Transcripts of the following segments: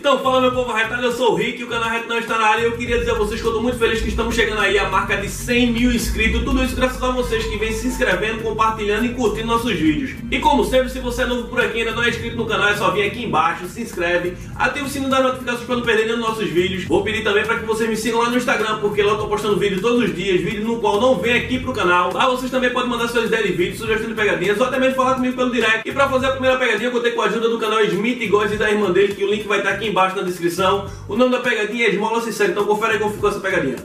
Então fala meu povo arretado, eu sou o Rick e o canal Retão está na área e eu queria dizer a vocês que eu tô muito feliz que estamos chegando aí a marca de 100 mil inscritos. Tudo isso graças a vocês que vêm se inscrevendo, compartilhando e curtindo nossos vídeos. E como sempre, se você é novo por aqui e ainda não é inscrito no canal, é só vir aqui embaixo, se inscreve, ativa o sininho das notificações para não perder nenhum dos nossos vídeos. Vou pedir também para que vocês me sigam lá no Instagram, porque lá eu tô postando vídeo todos os dias, vídeo no qual não vem aqui pro canal. Lá vocês também podem mandar suas ideias de vídeos, sugestões de pegadinhas, ou até mesmo falar comigo pelo direct. E para fazer a primeira pegadinha, eu contei com a ajuda do canal Smith e Góes e da irmã dele, que o link vai estar aqui embaixo na descrição. O nome da pegadinha é Esmola Sincera, então confere aí como ficou essa pegadinha.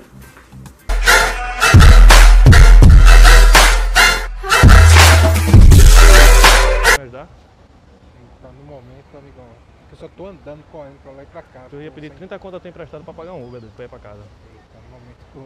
Tá no momento, amigão, que eu só tô andando, correndo pra lá e pra cá. Eu ia pedir 30 conto até emprestado pra pagar um Uber pra ir pra casa. Tá no momento que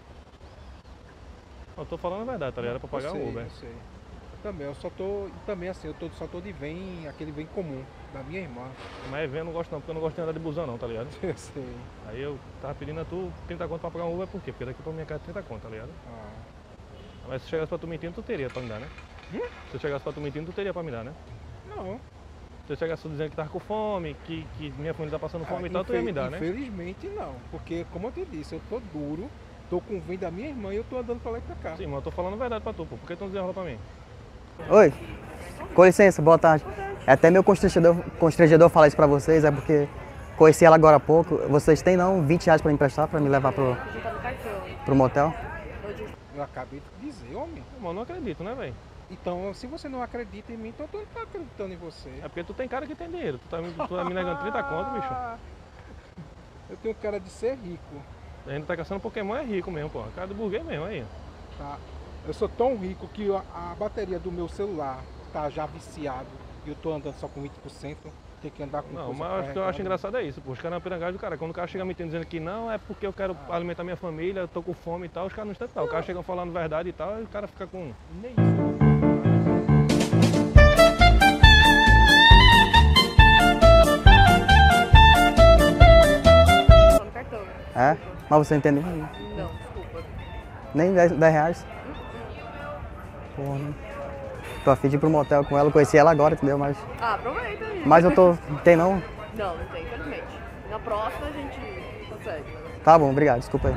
Eu tô falando a verdade, tá ligado? Pra pagar um Uber. Eu sei. Também, eu só tô, também assim, só tô de aquele vem comum, da minha irmã. Mas vem eu não gosto não, porque eu não gosto de andar de busão não, tá ligado? Eu sei. Aí eu tava pedindo a tu 30 conto pra pagar um Uber, por quê? Porque daqui pra minha casa é 30 conto, tá ligado? Mas se chegasse pra tu mentindo, tu teria pra me dar, né? Se chegasse pra tu mentindo, tu teria pra me dar, né? Não. Se eu chegasse dizendo que tava com fome, que minha família tá passando fome e tal, tu ia me dar, né? Infelizmente não, porque como eu te disse, eu tô duro, tô com o vem da minha irmã e eu tô andando pra lá e pra cá. Sim, mas eu tô falando a verdade pra tu, pô. Por que tu não desenrola pra mim? Oi, com licença, boa tarde. É até meu constrangedor falar isso pra vocês, é porque conheci ela agora há pouco. Vocês têm não 20 reais pra me emprestar, pra me levar pro motel? Eu acabei de dizer, homem. Mas eu não acredito, né, velho? Então, se você não acredita em mim, então eu não tô acreditando em você. É porque tu tem cara que tem dinheiro. Tu tá me negando 30 conto, bicho. Eu tenho cara de ser rico. A gente tá caçando Pokémon, é rico mesmo, pô. Cara do burguês mesmo, aí. Tá? Eu sou tão rico que a bateria do meu celular tá já viciado e eu tô andando só com 20%. Tem que andar com não, coisa mas o que eu acho engraçado é isso, pô. Os caras na pirangagem do cara. Quando o cara chega me dizendo que não, é porque eu quero alimentar minha família, eu tô com fome e tal, os caras não estão tal. O cara chega falando verdade e tal, e o cara fica com. Nem isso. É? Mas você entendeu? Não, desculpa. Nem 10 reais? Porra, né? Tô a fim de ir pro motel com ela, conheci ela agora, entendeu? Mas Aproveita aí. eu tô... Tem não? Não tem, infelizmente. Na próxima a gente consegue. Tá bom, obrigado, desculpa aí.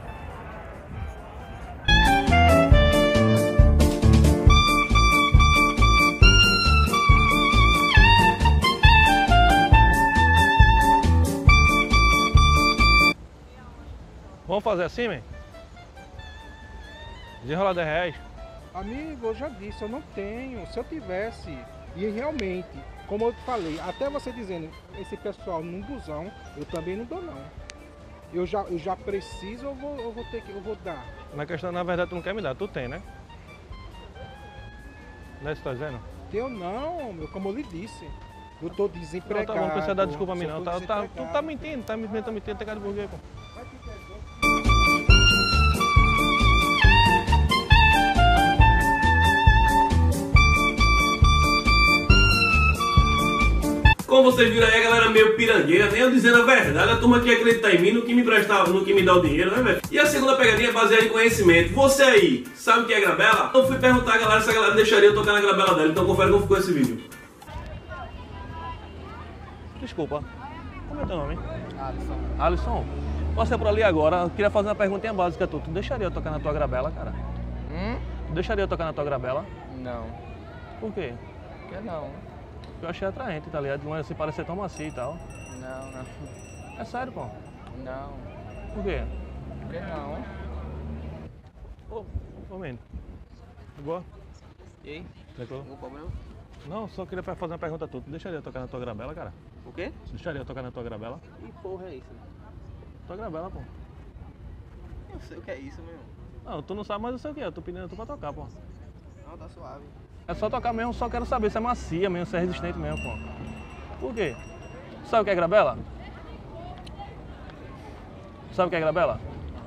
Vamos fazer assim, man? Desenrolar 10 reais. Amigo, eu já disse, eu não tenho. Se eu tivesse, e realmente, como eu te falei, até você dizendo, esse pessoal num busão, eu também não dou não. Eu já preciso, eu vou dar. Na questão, na verdade, tu não quer me dar, tu tem, né? Não é isso que tu tá dizendo? Teu não, meu, como eu lhe disse. Eu tô desempregado. Não, tá bom, não precisa dar desculpa a mim só não. tô Tu tá desempregado. mentindo, tá me inventando mentira, tem cara de burguês, pô. Como vocês viram aí, a galera meio pirangueira, nem eu dizendo a verdade, a turma que acredita em mim, no que me emprestava, no que me dá o dinheiro, né, velho? E a segunda pegadinha é baseada em conhecimento. Você aí, sabe o que é grabela? Eu fui perguntar a galera se a galera deixaria eu tocar na grabela dela, então confere como ficou esse vídeo. Desculpa, como é teu nome? Alisson. Passei por ali agora, eu queria fazer uma perguntinha básica. Tu deixaria eu tocar na tua grabela, cara? Tu deixaria eu tocar na tua grabela? Não. Por quê? Por que não? Porque eu achei atraente, tá ligado? Não é assim parecer tão macio e tal. Não, não. É sério, pô? Não. Por quê? Por que não? Ô, menino. Boa? E aí? Tranquilo? Algum problema? Não, só queria fazer uma pergunta a tu. Tu deixaria eu tocar na tua grabela, cara? O quê? Deixaria eu tocar na tua grabela? Que porra é isso? Tua grabela, pô. Eu sei o que é isso, meu. Não, tu não sabe, mas eu sei o que é. Eu tô pedindo tu pra tocar, pô. Não, tá suave. É só tocar mesmo, só quero saber se é macia mesmo, se é resistente mesmo, pô. Por quê? Sabe o que é grabela? Sabe o que é grabela?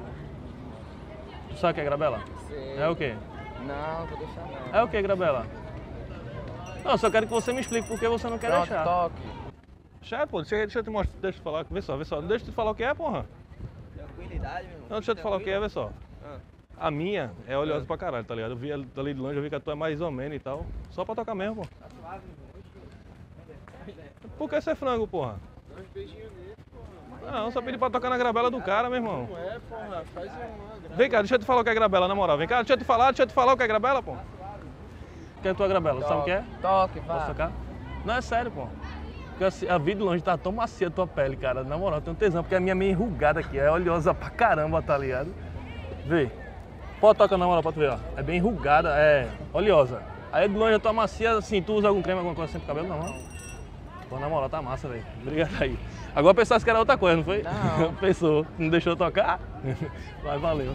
Tu sabe o que é grabela? Sei. É o quê? Não, vou deixar não. É o que grabela? Não, eu só quero que você me explique por que você não quer Pronto, deixar. toque. Já, pô, deixa eu te mostrar, deixa eu te falar, vê só. Deixa eu te falar o que é, porra. Tranquilidade, meu irmão. Não, deixa eu te falar o que é, vê só. Ah. A minha é oleosa pra caralho, tá ligado? Eu vi ali de longe, eu vi que a tua é mais ou menos e tal. Só pra tocar mesmo, pô. Tá suave, meu irmão. Por que ser frango, porra? Dá uns beijinhos nele, porra. Não, só pedi pra tocar na grabela do cara, meu irmão. Não é, porra. Faz uma grabela. Vem cá, deixa eu te falar o que é grabela, na moral. Vem cá, deixa eu te falar o que é grabela, pô. O que é tua grabela? Sabe o que é? Toque, Posso vai. tocar? Não, é sério, pô. Porque assim, a vida de longe tá tão macia a tua pele, cara. Na moral, eu tenho tesão, porque a minha é meio enrugada aqui. É oleosa pra caramba, tá ligado? Vê. Pode tocar na moral pra tu ver, ó. É bem enrugada, é oleosa. Aí de longe a tua macia, assim, tu usa algum creme, alguma coisa assim pro cabelo? Não, não. Pô, na moral, tá massa, velho. Obrigado aí. Agora pensasse que era outra coisa, não foi? Não. Pensou. Não deixou eu tocar? Mas valeu.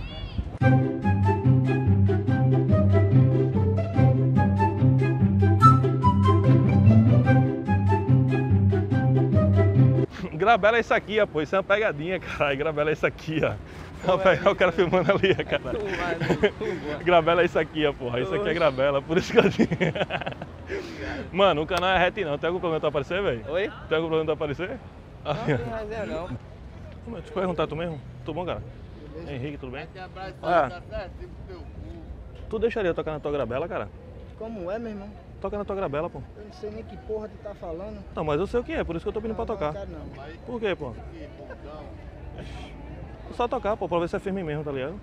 Grabela é isso aqui, ó, pô. Isso é uma pegadinha, caralho. Grabela é isso aqui, ó. Olha o cara filmando ali, ó, cara. Grabela é isso aqui, ó, porra. Isso aqui é grabela, por isso que eu digo. Mano, o canal é reto não. Tem algum problema pra aparecer, velho? Oi? Tem algum problema pra aparecer? Não tem resenha não. Deixa eu te perguntar tu mesmo. Tudo bom, cara? Henrique, tudo bem? Abraço, Ah. tá certo? Teu cu. Tu deixaria eu tocar na tua grabela, cara? Como é, meu irmão? Toca na tua grabela, pô. Eu não sei nem que porra tu tá falando. Não, mas eu sei o que é, por isso que eu tô pedindo pra tocar. Não quero não. Por quê, pô? Só tocar, pô, pra ver se é firme mesmo, tá ligado?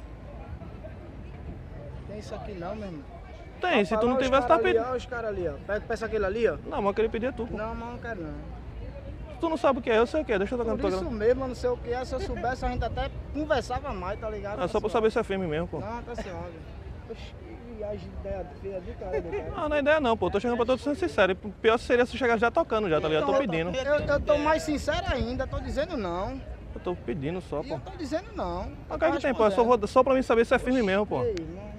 Tem isso aqui não, meu irmão. Tem, se tu não tivesse, tá pedindo. Olha os caras ali, ó. Peça aquele ali, ó. Não, mas eu queria pedir a tu, pô. Não, mas não quero não. Tu não sabe o que é, eu sei o que é, deixa eu tocar na Por tua isso grabela. mesmo, eu não sei o que é. Se eu soubesse, a gente até conversava mais, tá ligado? É só pra saber se é firme mesmo, pô. Não, tá suave. Oxi, que viagem ideia feia do cara, do cara. Não, não é ideia não, pô. Tô chegando pra todo sendo sincero. E pior seria se eu chegar já tocando já, tá ligado? Eu tô pedindo. Eu tô mais sincero ainda, tô dizendo não. Eu tô pedindo só, E pô. eu tô dizendo não. Mas o que tem, pô? É só pra mim saber se é firme mesmo, pô. Ei, irmão.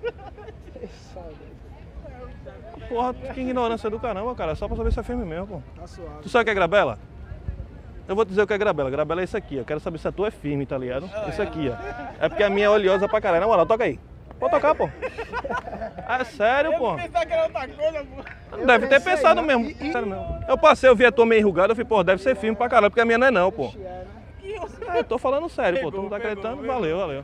Porra, que ignorância do caramba, cara. É só pra saber se é firme mesmo, pô. Tá suave. Tu sabe o que é grabela? Eu vou te dizer o que é grabela. Grabela é isso aqui, ó. Quero saber se a tua é firme, tá ligado? Isso aqui, ó. É porque a minha é oleosa pra caralho. Na moral, toca aí. Pode tocar, pô. É sério, pô. Pensar que era outra coisa, pô. Deve ter pensado mesmo. Sério mesmo. Eu passei, eu vi a tua meio enrugada, eu falei, pô, deve ser firme pra caralho, porque a minha não é não, pô. É, eu tô falando sério, pô. Tu não tá acreditando? Valeu, valeu.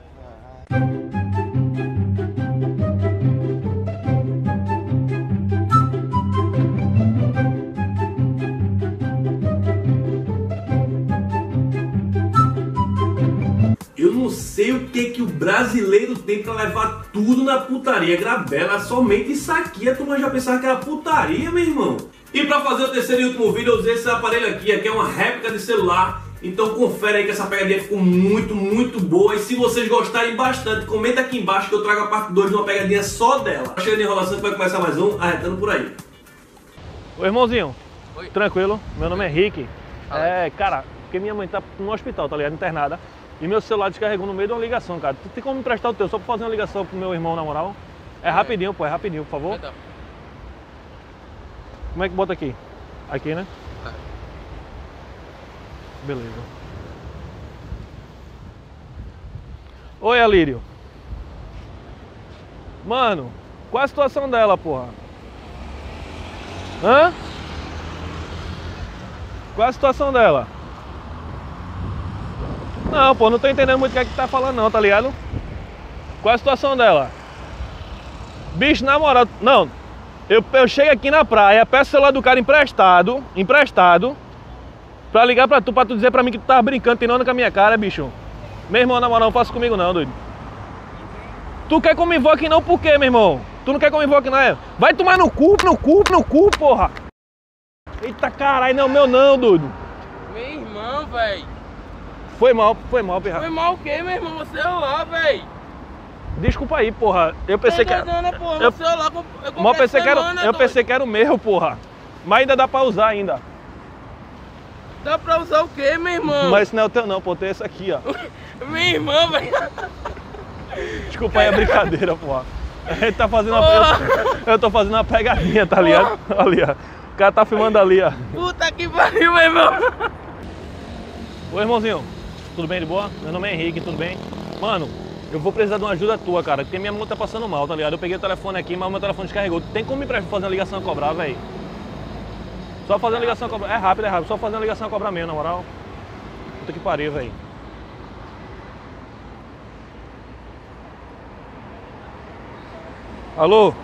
Eu não sei o que o brasileiro tem pra levar tudo na putaria. Grabela, somente isso aqui. A turma já pensava que era putaria, meu irmão. E pra fazer o terceiro e último vídeo, eu usei esse aparelho aqui é uma réplica de celular. Então confere aí que essa pegadinha ficou muito boa. E se vocês gostarem bastante, comenta aqui embaixo que eu trago a parte 2 de uma pegadinha só dela. Chega de enrolação que vai começar mais um, arretando por aí. Ô, irmãozinho. Oi. Tranquilo? Meu nome é Henrique. Cara, porque minha mãe tá no hospital, tá ligado? Internada. E meu celular descarregou no meio de uma ligação, cara. Tu tem como me emprestar o teu só pra fazer uma ligação pro meu irmão, na moral? É rapidinho, pô, é rapidinho, por favor. Então. Como é que bota aqui? Aqui, né? Beleza. Oi, Alírio. Mano, qual é a situação dela, porra? Hã? Qual é a situação dela? Não, pô, não tô entendendo muito o que é que tá falando não, tá ligado? Qual é a situação dela? Bicho, na moral, não. Eu chego aqui na praia, peço o celular do cara emprestado, pra ligar pra tu dizer pra mim que tu tava brincando, tem onda com a minha cara, bicho. Meu irmão, na moral, não faça comigo não, doido. Tu quer que eu me invoque não por quê, meu irmão? Tu não quer que eu me invoque não, é? Vai tomar no cu, porra. Eita caralho, não, meu não, doido. Meu irmão, velho. Foi mal, pirra. Foi mal o quê, meu irmão? O celular, velho. Desculpa aí, porra. Eu pensei que era... Porra, eu- celular, eu pensei que era o meu, porra. Mas ainda dá pra usar ainda. Dá pra usar o quê, meu irmão? Mas esse não é o teu não, pô. Tem esse aqui, ó. Meu irmão, velho. Desculpa aí a brincadeira, porra. A gente tá fazendo eu tô fazendo uma pegadinha, tá ligado? Ali, ó. O cara tá filmando ali, ó. Puta que pariu, meu irmão. Ô, irmãozinho. Tudo bem, de boa? Meu nome é Henrique, tudo bem? Mano, eu vou precisar de uma ajuda tua, cara. Porque minha mão tá passando mal, tá ligado? Eu peguei o telefone aqui, mas o meu telefone descarregou. Tem como me fazer uma ligação a cobrar, velho? Só fazer uma ligação a cobrar. É rápido. Só fazer uma ligação a cobrar mesmo, na moral. Puta que pariu, velho. Alô?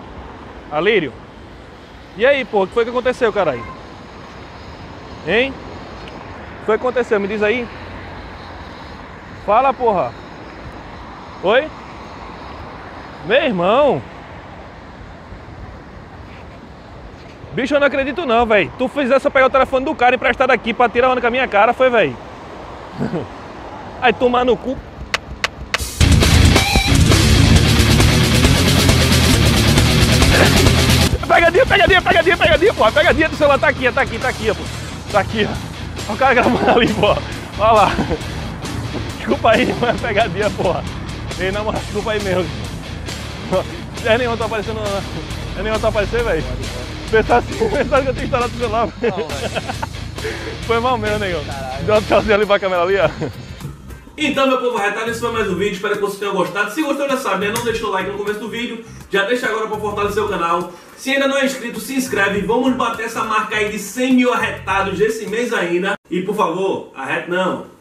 Alírio? E aí, pô? O que foi que aconteceu, caralho? Hein? foi que aconteceu? Me diz aí. Fala, porra. Oi? Meu irmão. Bicho, eu não acredito não, velho. Tu fizesse eu pegar o telefone do cara emprestado aqui pra tirar onda com a minha cara, foi, velho? Aí tomar no cu. Pegadinha, porra. Pegadinha do celular, tá aqui, pô. Tá aqui, ó. O cara gravando ali, pô. Olha lá. Desculpa aí, mas é pegadinha, porra. Ei, na moral, desculpa aí mesmo. Não é nenhum tá aparecendo, não. Não é nenhum tá aparecendo, velho. Pensaram que eu tinha instalado o celular. Foi mal mesmo, negão. Deu uma tchauzinha ali pra câmera ali, ó. Então, meu povo arretado, esse foi mais um vídeo. Espero que vocês tenham gostado. Se gostou, já sabe, né? Não deixa o like no começo do vídeo. Já deixa agora pra fortalecer o canal. Se ainda não é inscrito, se inscreve. Vamos bater essa marca aí de 100 mil arretados esse mês ainda. E, por favor, arrete não.